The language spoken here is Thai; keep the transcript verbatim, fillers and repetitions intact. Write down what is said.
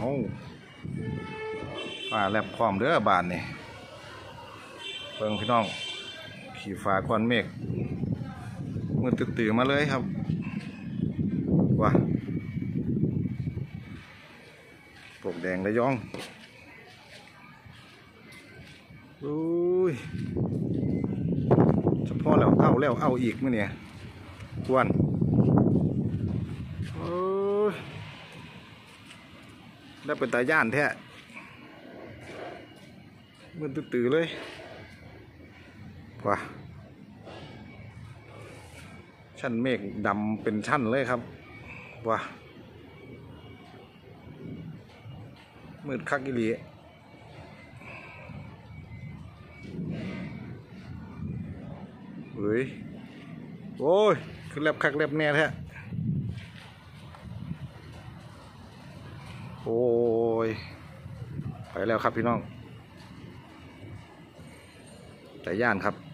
อ้ฟ้าแลบพร้อมเด้อบานนี่เบิ่งพี่น้องขี่ฟ้าก้อนเมฆมืดตื่นมาเลยครับว้าปลวกแดงระยองอุ้ยเฉพาะแล้วเอาแล้วเอาอีกมั้ยเนี่ยกวนโอ้ยได้เป็นตาย่านแท้มืดตื่นเลยว้าชั้นเมฆดำเป็นชั้นเลยครับว้ามืดคักอีหลีเฮ้ยโอ้ยคือแลบคักแลบแน่แท้โอ้ยไปแล้วครับพี่น้องใจย่านครับ